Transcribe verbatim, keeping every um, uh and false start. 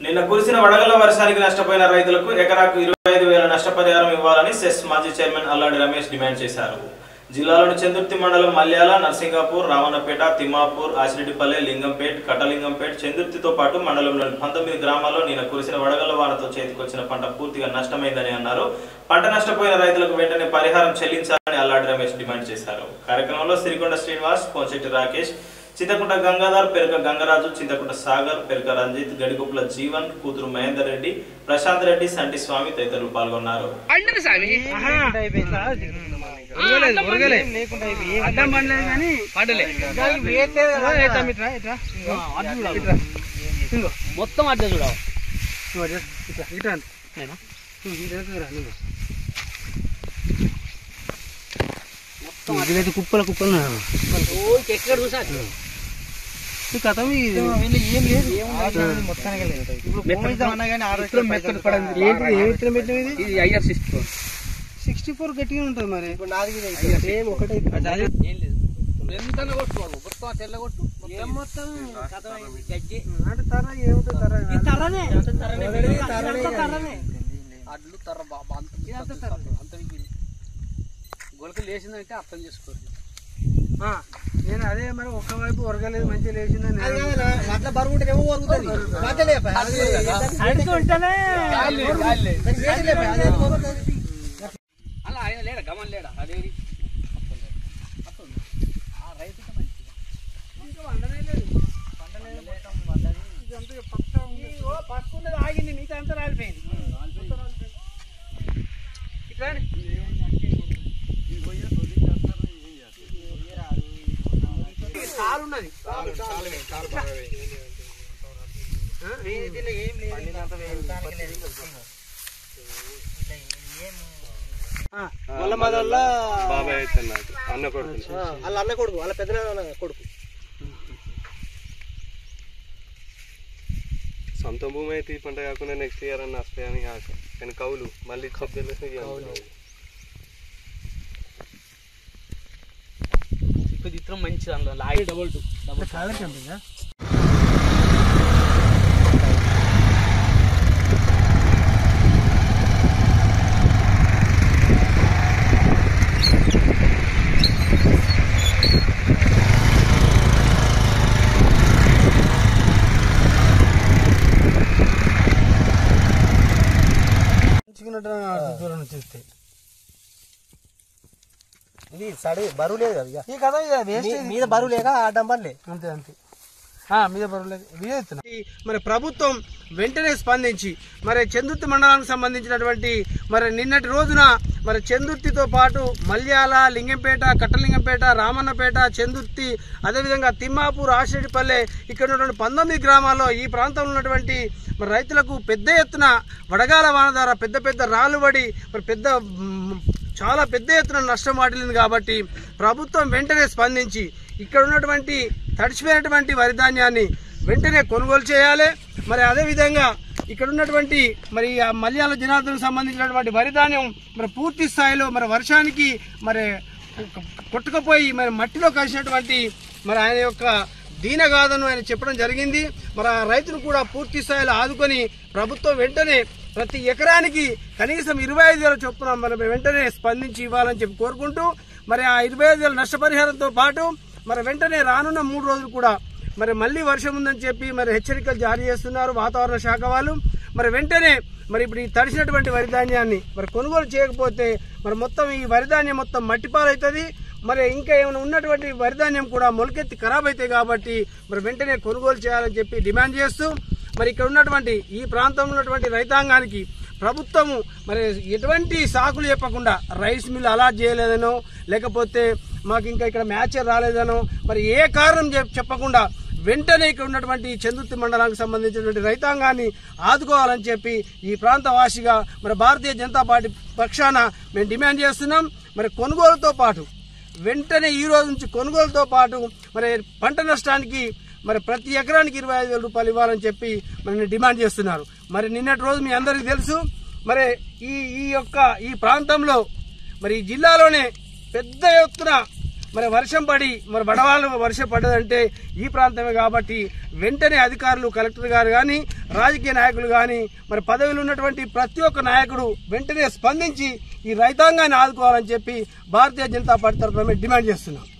నిన్న కురిసిన వడగళ్ల వర్షానికి నష్టపోయిన రైతులకు ఎకరాకు ఇరవై ఐదు వేల నష్టపరిహారం ఇవ్వాలని సెస్ మాజీ చైర్మన్ అల్లాడి రమేష్ డిమాండ్ చేశారు. జిల్లాలోని చందుర్తి మండలం మల్యాల, నర్సింగాపూర్, రావణపేట, తిమ్మాపూర్, ఆసిరెడ్డిపల్లె, లింగంపేట్, కటలింగంపేట్, చందుర్తితో పాటు మండలంలోని పంతొమ్మిది గ్రామాల్లో నిన్న కురిసిన వడగళ్ల వానతో చేతికొచ్చిన పంట పూర్తిగా నష్టమైందని అన్నారు. పంట నష్టపోయిన రైతులకు వెంటనే పరిహారం చెల్లించాలని అల్లాడి రమేష్ డిమాండ్ చేశారు. కార్యక్రమంలో సిరికొండ శ్రీనివాస్, పోంచెట్టి రాకేష్, చింతకుంట గంగాధర్, పెరుక గంగరాజు, చింతకుంట సాగర్, పెరుక రంజిత్, గడిగుప్పుల జీవన్, కూతురు మహేందర్ రెడ్డి, ప్రశాంత్ రెడ్డి, సంటి స్వామి తదితరులు పాల్గొన్నారు. మొత్తం అడ్డ చూడవు ఇదైతే కుప్పల కుప్పలు ఎక్కడ చూసా కథ ఏం లేదు మొత్తానికి I R sixty four sixty four గట్టిగా ఉంటుంది మరి ఒకటే తెల్ల కొట్టు ఏం మొత్తం అడ్లు తర్ర బాబా అంత గొలకలు లేచిందంటే అర్థం చేసుకోరు. నేను అదే మరి ఒక్కవైపు ఒరగలేదు మంచిగా లేచిందని అట్లా బరుగుంటేనేమో అలా ఆయన లేడా గమన్ లేడా అదే రైతు పట్టుకున్నది ఆగింది మిగతా అంతా రాలిపోయింది. ఇట్లా ఉన్నది అన్న కొడుకు వాళ్ళ అన్న కొడుకు వాళ్ళ పెద్ద కొడుకు సొంత భూమి అయితే ఈ పంట కాకుండా నెక్స్ట్ ఇయర్ అన్న వస్తాయని ఆశ. కానీ కౌలు మళ్ళీ ఇత్రం మంచి అందులో లాగి డబుల్ టూ డబుల్ కాదర్ కంపెనీ దూరం నుంచి చూస్తే ఇది సడి బరువు లేదు కదా ఈ కదా మీద బరువు లేక డంబర్లే అంతే అంతే మీద బరువు లేక మరి ప్రభుత్వం వెంటనే స్పందించి మరి చందుర్తి మండలానికి సంబంధించినటువంటి మరి నిన్నటి రోజున మరి చందుర్తితో పాటు మల్యాల, లింగంపేట, కట్టలింగంపేట, రామన్నపేట, చందుర్తి, అదేవిధంగా తిమ్మాపూర్, ఆసిరెడ్డిపల్లె ఇక్కడ ఉన్నటువంటి పంతొమ్మిది గ్రామాల్లో ఈ ప్రాంతంలో ఉన్నటువంటి మరి రైతులకు పెద్ద ఎత్తున వడగాల వాన ద్వారా పెద్ద పెద్ద రాళ్ళు పడి మరి పెద్ద చాలా పెద్ద ఎత్తున నష్టం వాటిల్లింది. కాబట్టి ప్రభుత్వం వెంటనే స్పందించి ఇక్కడ ఉన్నటువంటి తడిచిపోయినటువంటి వరి ధాన్యాన్ని వెంటనే కొనుగోలు చేయాలి. మరి అదేవిధంగా ఇక్కడ ఉన్నటువంటి మరి ఆ మల్యాల జనార్దనకు సంబంధించినటువంటి వరి ధాన్యం మరి పూర్తి స్థాయిలో మరి వర్షానికి మరి కొట్టుకుపోయి మరి మట్టిలో కలిసినటువంటి మరి ఆయన యొక్క దీనగాథను ఆయన చెప్పడం జరిగింది. మరి ఆ రైతును కూడా పూర్తి స్థాయిలో ఆదుకొని ప్రభుత్వం వెంటనే ప్రతి ఎకరానికి కనీసం ఇరవై ఐదు వేల చొప్పున మరి వెంటనే స్పందించి ఇవ్వాలని చెప్పి కోరుకుంటూ మరి ఆ ఇరవై ఐదు వేల నష్టపరిహారంతో పాటు మరి వెంటనే రానున్న మూడు రోజులు కూడా మరి మళ్లీ వర్షం ఉందని చెప్పి మరి హెచ్చరికలు జారీ చేస్తున్నారు వాతావరణ శాఖ వాళ్ళు. మరి వెంటనే మరి ఇప్పుడు ఈ తడిసినటువంటి వరి ధాన్యాన్ని మరి కొనుగోలు చేయకపోతే మరి మొత్తం ఈ వరి ధాన్యం మొత్తం మట్టిపాలవుతుంది. మరి ఇంకా ఏమైనా ఉన్నటువంటి వరి ధాన్యం కూడా మొలకెత్తి ఖరాబ్ అవుతాయి. కాబట్టి మరి వెంటనే కొనుగోలు చేయాలని చెప్పి డిమాండ్ చేస్తూ మరి ఇక్కడ ఉన్నటువంటి ఈ ప్రాంతంలో ఉన్నటువంటి రైతాంగానికి ప్రభుత్వము మరి ఎటువంటి సాకులు చెప్పకుండా రైస్ మిల్ అలాట్ చేయలేదనో లేకపోతే మాకు ఇంకా ఇక్కడ మ్యాచర్ రాలేదనో మరి ఏ కారణం చెప్పకుండా వెంటనే ఇక్కడ ఉన్నటువంటి చందుర్తి మండలానికి సంబంధించినటువంటి రైతాంగాన్ని ఆదుకోవాలని చెప్పి ఈ ప్రాంత వాసిగా మరి భారతీయ జనతా పార్టీ పక్షాన మేము డిమాండ్ చేస్తున్నాం. మరి కొనుగోలుతో పాటు వెంటనే ఈ రోజు నుంచి కొనుగోలుతో పాటు మరి పంట నష్టానికి మరి ప్రతి ఎకరానికి ఇరవై ఐదు వేల రూపాయలు ఇవ్వాలని చెప్పి మరి డిమాండ్ చేస్తున్నారు. మరి నిన్నటి రోజు మీ అందరికీ తెలుసు మరి ఈ ఈ యొక్క ఈ ప్రాంతంలో మరి ఈ జిల్లాలోనే పెద్ద ఎత్తున మరి వర్షం పడి మరి వడవాళ్ళు వర్షం పడ్డదంటే ఈ ప్రాంతమే కాబట్టి వెంటనే అధికారులు కలెక్టర్ గారు కానీ రాజకీయ నాయకులు కానీ మరి పదవిలో ఉన్నటువంటి ప్రతి ఒక్క నాయకుడు వెంటనే స్పందించి ఈ రైతాంగాన్ని ఆదుకోవాలని చెప్పి భారతీయ జనతా పార్టీ తరఫున డిమాండ్ చేస్తున్నాం.